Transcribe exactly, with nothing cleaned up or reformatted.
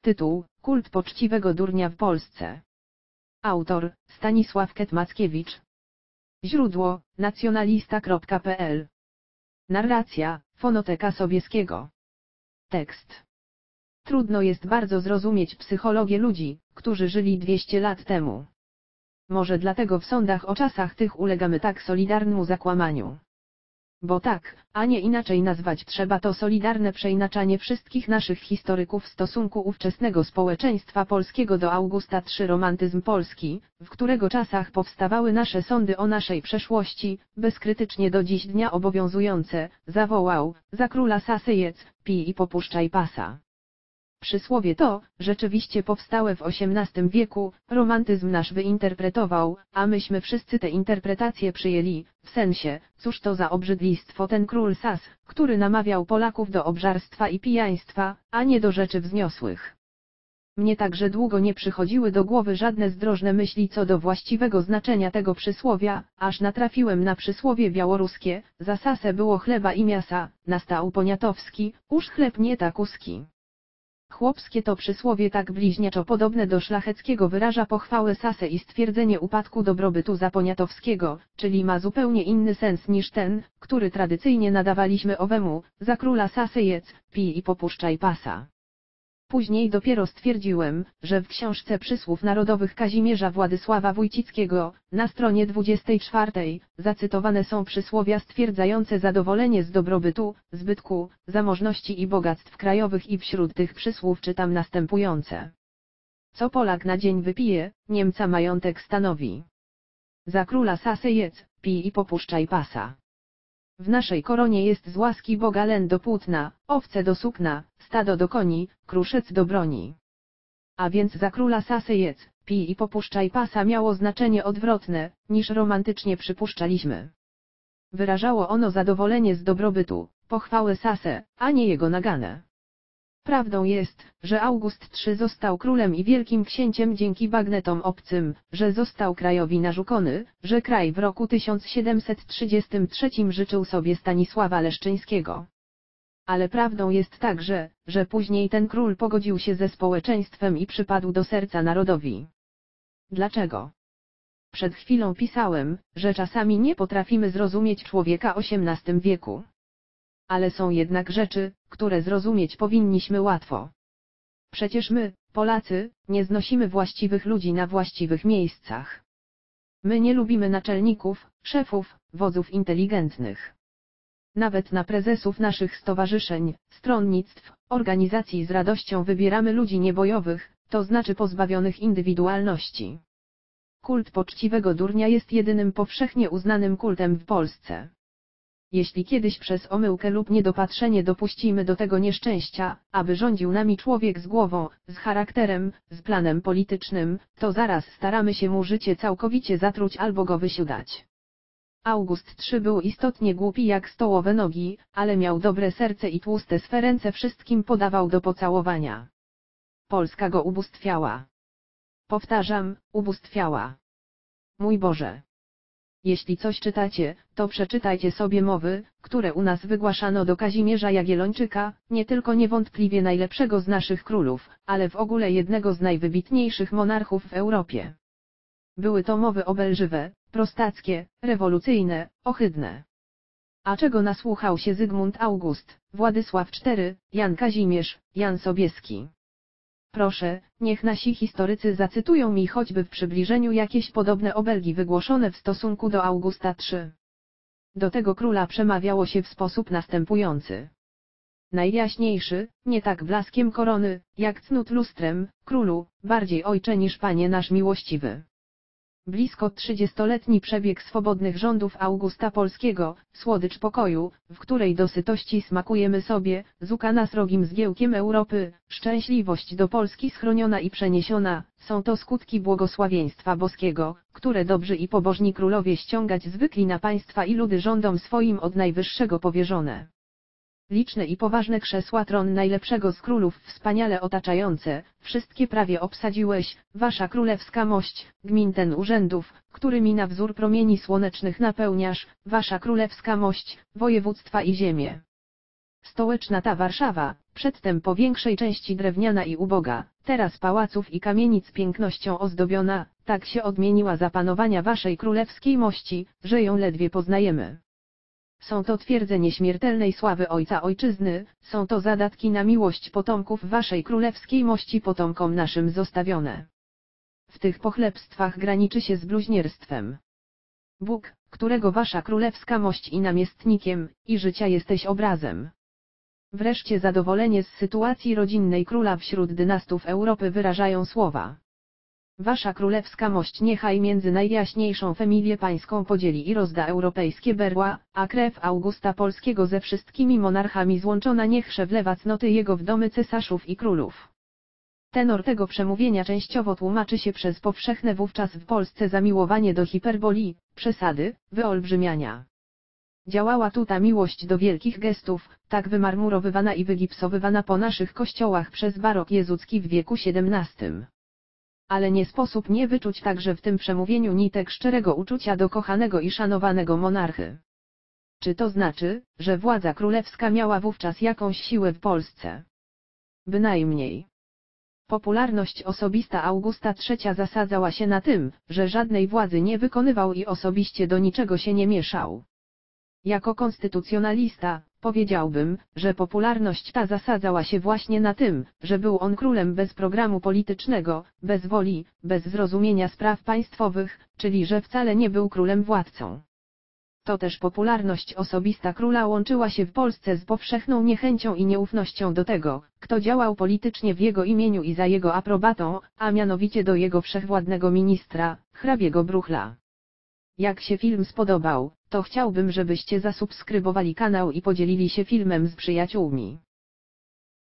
Tytuł: Kult poczciwego durnia w Polsce. Autor: Stanisław Ket-Mackiewicz. Źródło: nacjonalista kropka pe el. Narracja: Fonoteka Sobieskiego. Tekst. Trudno jest bardzo zrozumieć psychologię ludzi, którzy żyli dwieście lat temu. Może dlatego w sądach o czasach tych ulegamy tak solidarnemu zakłamaniu. Bo tak, a nie inaczej nazwać trzeba to solidarne przeinaczanie wszystkich naszych historyków w stosunku ówczesnego społeczeństwa polskiego do Augusta trzeciego romantyzm polski, w którego czasach powstawały nasze sądy o naszej przeszłości, bezkrytycznie do dziś dnia obowiązujące, zawołał: za króla Sasy jedz, pij i popuszczaj pasa. Przysłowie to, rzeczywiście powstałe w osiemnastym wieku, romantyzm nasz wyinterpretował, a myśmy wszyscy te interpretacje przyjęli, w sensie, cóż to za obrzydlistwo ten król Sas, który namawiał Polaków do obżarstwa i pijaństwa, a nie do rzeczy wzniosłych. Mnie także długo nie przychodziły do głowy żadne zdrożne myśli co do właściwego znaczenia tego przysłowia, aż natrafiłem na przysłowie białoruskie: za Sasę było chleba i miasa, nastał poniatowski, uż chleb nie takuski. Chłopskie to przysłowie tak bliźniaczo podobne do szlacheckiego wyraża pochwałę Sasę i stwierdzenie upadku dobrobytu zaponiatowskiego, czyli ma zupełnie inny sens niż ten, który tradycyjnie nadawaliśmy owemu: za króla Sasy jedz, pij i popuszczaj pasa. Później dopiero stwierdziłem, że w książce Przysłów Narodowych Kazimierza Władysława Wójcickiego, na stronie dwudziestej czwartej, zacytowane są przysłowia stwierdzające zadowolenie z dobrobytu, zbytku, zamożności i bogactw krajowych i wśród tych przysłów czytam następujące. Co Polak na dzień wypije, Niemca majątek stanowi. Za króla Sasy jedz, pij i popuszczaj pasa. W naszej koronie jest z łaski Boga len do płótna, owce do sukna, stado do koni, kruszec do broni. A więc za króla Sasy jedz, pij i popuszczaj pasa miało znaczenie odwrotne, niż romantycznie przypuszczaliśmy. Wyrażało ono zadowolenie z dobrobytu, pochwałę Sasę, a nie jego naganę. Prawdą jest, że August trzeci został królem i wielkim księciem dzięki bagnetom obcym, że został krajowi narzucony, że kraj w roku tysiąc siedemset trzydziestym trzecim życzył sobie Stanisława Leszczyńskiego. Ale prawdą jest także, że później ten król pogodził się ze społeczeństwem i przypadł do serca narodowi. Dlaczego? Przed chwilą pisałem, że czasami nie potrafimy zrozumieć człowieka w osiemnastym wieku. Ale są jednak rzeczy, które zrozumieć powinniśmy łatwo. Przecież my, Polacy, nie znosimy właściwych ludzi na właściwych miejscach. My nie lubimy naczelników, szefów, wodzów inteligentnych. Nawet na prezesów naszych stowarzyszeń, stronnictw, organizacji z radością wybieramy ludzi niebojowych, to znaczy pozbawionych indywidualności. Kult poczciwego durnia jest jedynym powszechnie uznanym kultem w Polsce. Jeśli kiedyś przez omyłkę lub niedopatrzenie dopuścimy do tego nieszczęścia, aby rządził nami człowiek z głową, z charakterem, z planem politycznym, to zaraz staramy się mu życie całkowicie zatruć albo go wysiudać. August trzeci był istotnie głupi jak stołowe nogi, ale miał dobre serce i tłuste swe ręce wszystkim podawał do pocałowania. Polska go ubóstwiała. Powtarzam, ubóstwiała. Mój Boże! Jeśli coś czytacie, to przeczytajcie sobie mowy, które u nas wygłaszano do Kazimierza Jagiellończyka, nie tylko niewątpliwie najlepszego z naszych królów, ale w ogóle jednego z najwybitniejszych monarchów w Europie. Były to mowy obelżywe, prostackie, rewolucyjne, ohydne. A czego nasłuchał się Zygmunt August, Władysław czwarty, Jan Kazimierz, Jan Sobieski? Proszę, niech nasi historycy zacytują mi choćby w przybliżeniu jakieś podobne obelgi wygłoszone w stosunku do Augusta trzeciego. Do tego króla przemawiało się w sposób następujący. Najjaśniejszy, nie tak blaskiem korony, jak cnót lustrem, królu, bardziej ojcze niż panie nasz miłościwy. Blisko trzydziestoletni przebieg swobodnych rządów Augusta Polskiego, słodycz pokoju, w której do sytości smakujemy sobie, zukana srogim zgiełkiem Europy, szczęśliwość do Polski schroniona i przeniesiona, są to skutki błogosławieństwa boskiego, które dobrzy i pobożni królowie ściągać zwykli na państwa i ludy rządom swoim od najwyższego powierzone. Liczne i poważne krzesła tron najlepszego z królów wspaniale otaczające, wszystkie prawie obsadziłeś, wasza królewska mość, gmin ten urzędów, którymi na wzór promieni słonecznych napełniasz, wasza królewska mość, województwa i ziemię. Stołeczna ta Warszawa, przedtem po większej części drewniana i uboga, teraz pałaców i kamienic pięknością ozdobiona, tak się odmieniła za panowania waszej królewskiej mości, że ją ledwie poznajemy. Są to twierdze nieśmiertelnej sławy ojca ojczyzny, są to zadatki na miłość potomków waszej królewskiej mości potomkom naszym zostawione. W tych pochlebstwach graniczy się z bluźnierstwem. Bóg, którego wasza królewska mość i namiestnikiem, i życia jesteś obrazem. Wreszcie zadowolenie z sytuacji rodzinnej króla wśród dynastów Europy wyrażają słowa. Wasza królewska mość niechaj między najjaśniejszą familię pańską podzieli i rozda europejskie berła, a krew Augusta Polskiego ze wszystkimi monarchami złączona niechże wlewa cnoty jego w domy cesarzów i królów. Tenor tego przemówienia częściowo tłumaczy się przez powszechne wówczas w Polsce zamiłowanie do hiperbolii, przesady, wyolbrzymiania. Działała tu ta miłość do wielkich gestów, tak wymarmurowywana i wygipsowywana po naszych kościołach przez barok jezucki w wieku siedemnastym. Ale nie sposób nie wyczuć także w tym przemówieniu nitek szczerego uczucia do kochanego i szanowanego monarchy. Czy to znaczy, że władza królewska miała wówczas jakąś siłę w Polsce? Bynajmniej. Popularność osobista Augusta trzeciego zasadzała się na tym, że żadnej władzy nie wykonywał i osobiście do niczego się nie mieszał. Jako konstytucjonalista, powiedziałbym, że popularność ta zasadzała się właśnie na tym, że był on królem bez programu politycznego, bez woli, bez zrozumienia spraw państwowych, czyli że wcale nie był królem władcą. To też popularność osobista króla łączyła się w Polsce z powszechną niechęcią i nieufnością do tego, kto działał politycznie w jego imieniu i za jego aprobatą, a mianowicie do jego wszechwładnego ministra, hrabiego Bruchla. Jak się film spodobał, to chciałbym, żebyście zasubskrybowali kanał i podzielili się filmem z przyjaciółmi.